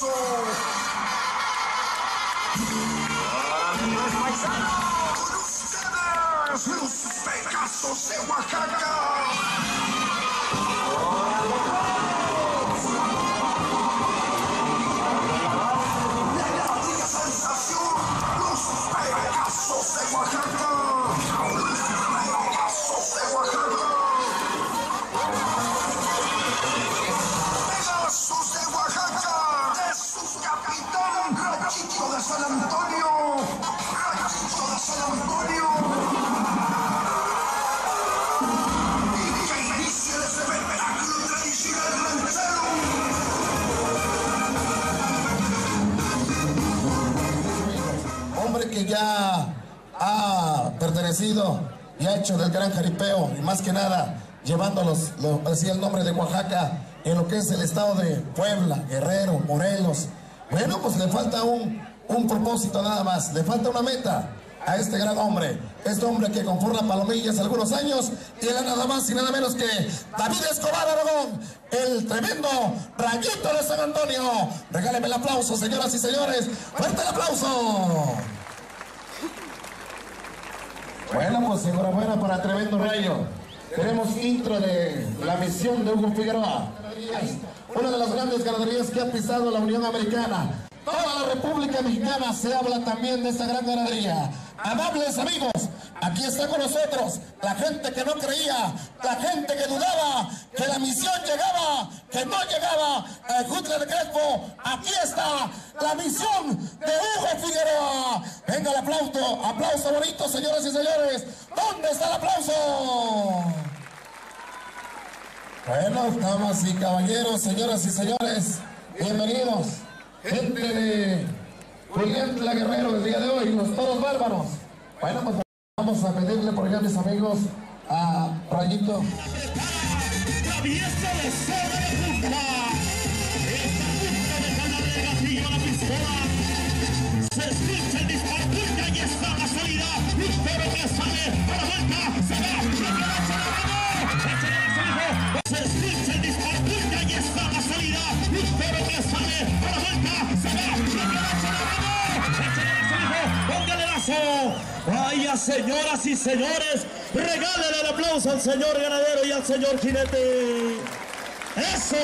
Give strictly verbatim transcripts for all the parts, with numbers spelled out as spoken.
aplauso. Amigos paisanos, con ustedes, los Pegasos de Oaxaca. San Antonio, Ranchito de San Antonio, y que inicie el espectáculo tradicional ranchero. Hombre que ya ha pertenecido y ha hecho del gran jaripeo, y más que nada llevándolos, lo decía el nombre de Oaxaca, en lo que es el estado de Puebla, Guerrero, Morelos. Bueno, pues le falta un Un propósito nada más, le falta una meta a este gran hombre, este hombre que conforma Palomillas algunos años, y era nada más y nada menos que David Escobar Aragón, el tremendo Rayito de San Antonio. Regáleme el aplauso, señoras y señores, fuerte el aplauso. Bueno, pues enhorabuena para el tremendo Rayo. Tenemos intro de la misión de Hugo Figueroa, una de las grandes ganaderías que ha pisado la Unión Americana. Toda la República Mexicana se habla también de esta gran ganadería. Amables amigos, aquí está con nosotros la gente que no creía, la gente que dudaba que la misión llegaba, que no llegaba a Jutla de Crespo. Aquí está la misión de Hugo Figueroa. Venga el aplauso, aplauso bonito, señoras y señores. ¿Dónde está el aplauso? Bueno, damas y caballeros, señoras y señores, bienvenidos. Gente de Juliantla Guerrero el día de hoy, los toros bárbaros. Bueno, pues vamos a pedirle por allá, mis amigos, a Rayito. Se escucha el disparo, y está la salida. Un toro que sale para la vuelta, se va, y que la echa la mano. Se escucha el disparo, y está la salida. Un toro que sale para la vuelta, se va, y que la echa la mano. Échale la salida, póngale lazo. Vaya, señoras y señores, regálele el aplauso al señor ganadero y al señor jinete. ¡Eso!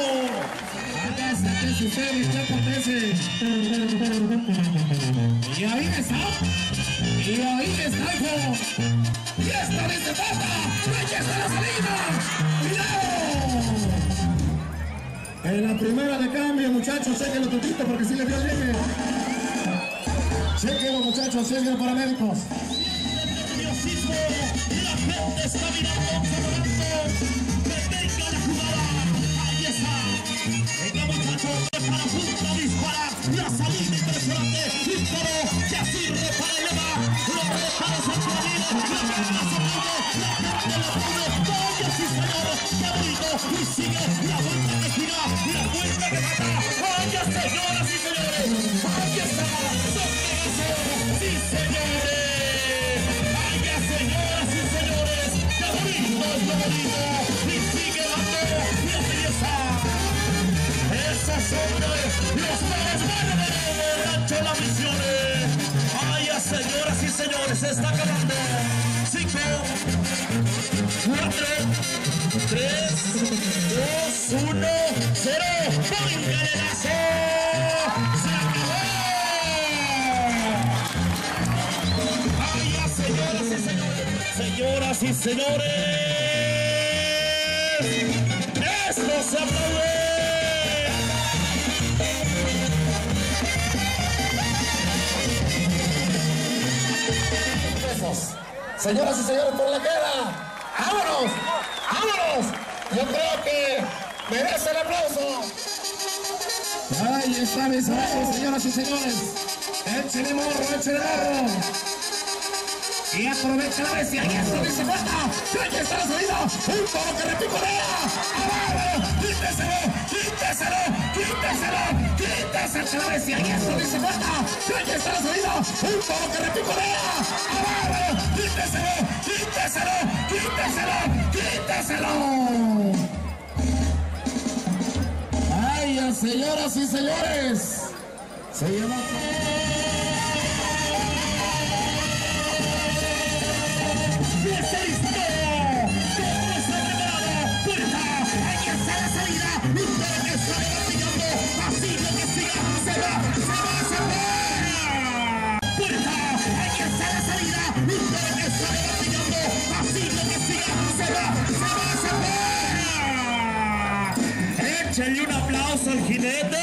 Y ahí está, y ahí está, hijo. Y esta vez se pasa, aquí está la salida. ¡Cuidado! En la primera de cambio, muchachos, chequenlo tantito porque si le dio llegue. Chequenlo, muchachos, chequenlo paramédicos. Nerviosismo, la gente está mirando, observando. Que venga la jugada. Ahí está. Venga, muchachos, para punta disparar. La salida impresionante. Un toro que así repara y lleva. Los reparos al camino. La pierna se pone. La gente la pone. Vaya, sí, señor. Qué bonito. Y sigue la vuelta que gira. La vuelta que mata. Vaya, señoras y señores. Ahí está. Son Pegasos. Sí, señores. Vaya, señoras y señores. Qué bonito, qué bonito. Y sigue dando. Y empieza. Esos son los toros bárbaros de Rancho Las Misiones. Vaya, señoras y señores, se está acabando. Cinco, cuatro, tres, dos, uno, cero. ¡Póngale lazo! ¡Se acabó! Vaya, señoras y señores, señoras y señores, esto se aplaude. Señoras y señores, por la queda. ¡Vámonos! ¡Vámonos! Yo creo que merece el aplauso. Ahí está, mis amigos, señoras y señores. Échale morro, échale morro. Y aprovecha la bestia. Y esto dice falta. Aquí está la salida. Un toro que repicolea. ¡Abajo! ¡Quíteselo! ¡Quíteselo! ¡Quíteselo! ¡Quíteselo la bestia! Y esto dice falta. Aquí está la salida. Un toro que repicolea. ¡Abajo! ¡Quíteselo! ¡Quíteselo! ¡Quíteselo! ¡Quíteselo! ¡Ay, ay! Oigan, señoras y señores, se llama... ¡Está listo! ¡Todo está preparado! ¡Puerta! ¡Ahí está la salida! ¡Lutero que está levantando! ¡Así lo que siga! ¡Se va! ¡Se va! ¡Se va! ¡Puerta! ¡Ahí está la salida! ¡Lutero que está levantando! ¡Así lo que siga! ¡Se va! ¡Se va! ¡Se va! ¡Échenle un aplauso al jinete!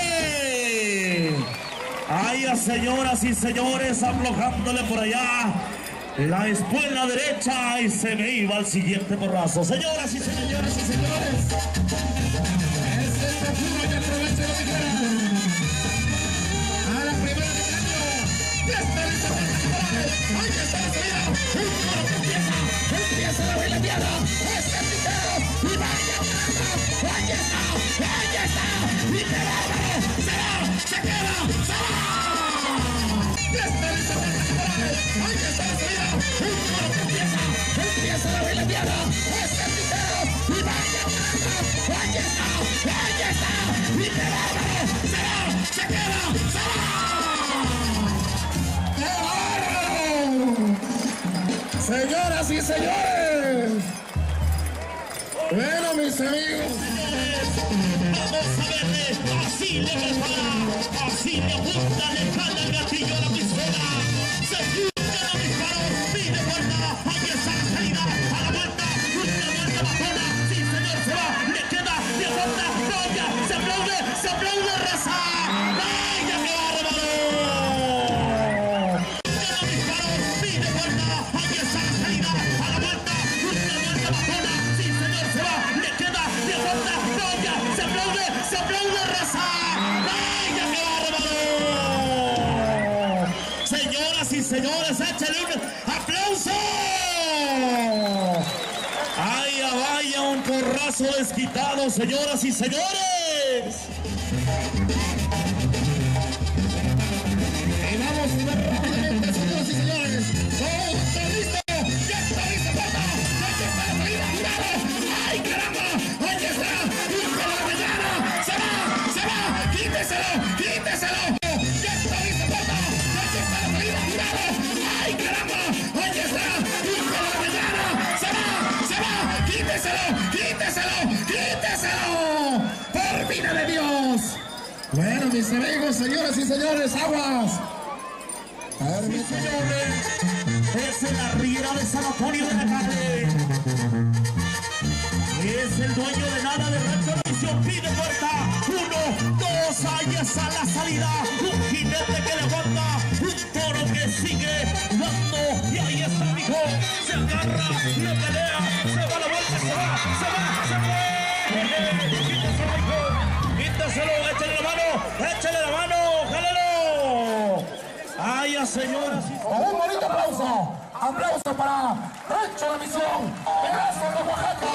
¡Ay, señoras y señores! Aflojándole por allá la espuela derecha y se me iba al siguiente porrazo. Señoras y señores y señores, Es el profundo que aprovecha la tijera. A la primera de cambio. Ya está listo para disparar. Ahí está la salida. Un coro que empieza. Empieza la bailateada. Es el tijero. Y vaya ganando. Ahí está. Ahí está. Y qué bárbaro. Se va. Se queda. Se va. Ya está listo para disparar. Ahí está la salida. Un coro que empieza. Empieza la bailateada. Es el tijero. Y vaya ganando. Ahí está. Ahí está. Y qué bárbaro. Se va. Se queda. Se va. ¡Qué bárbaro! Señoras y señores. Bueno, mis amigos. vamos a verle, así le prepara, así le apunta, le jala el gatillo a la pistola, se junta los disparos, pide vuelta, ahí está la salida, a la vuelta, una vuelta bajona, sí señor, se va, le queda, le apunta, vaya, se aplaude, se aplaude, raza, vaya qué bárbaro. Junta los disparos, pide vuelta, ahí está la salida, a la vuelta, una vuelta bajona, sí señor, se va, le queda, le apunta, vaya, se aplaude, se aplaude, raza, vaya qué bárbaro. Señoras y señores, échale un aplauso. ¡Ay, vaya un porrazo desquitado, señoras y señores! Y vamos a ver rápidamente, señoras y señores. ¡Todo está listo! ¡Ya está listo, Pata! ¡Aquí está la salida! ¡Cuidado! ¡Ay, caramba! ¡Ahí está! ¡Hijo de la mañana! ¡Se va! ¡Se va! ¡Quíteselo! ¡Quíteselo! ¡Ya está listo, Pata! ¡Aquí está la salida! ¡Cuidado! ¡Ay, caramba! ¡Ahí está! ¡Hijo de la mañana! ¡Se va! ¡Se va! ¡Quíteselo! ¡Quíteselo! ¡Quíteselo! ¡Por vida de Dios! Bueno, mis amigos, señoras y señores, aguas. Sí, señores, es en la riera de San Antonio de la Calle. Es el dueño de nada de Rancho Misión, pide puerta. Uno, dos, ahí está la salida. Un jinete que levanta, un toro que sigue dando. Y ahí está el hijo, se agarra, le pelea, se va a la vuelta, se va, se va, se fue. Quíteselo, hijo, quíteselo, échale la mano, échale la mano, jálalo. ¡Ay, a señoras! Con un bonito aplauso. Aplauso para Rancho La Misión, Pedazo de Oaxaca.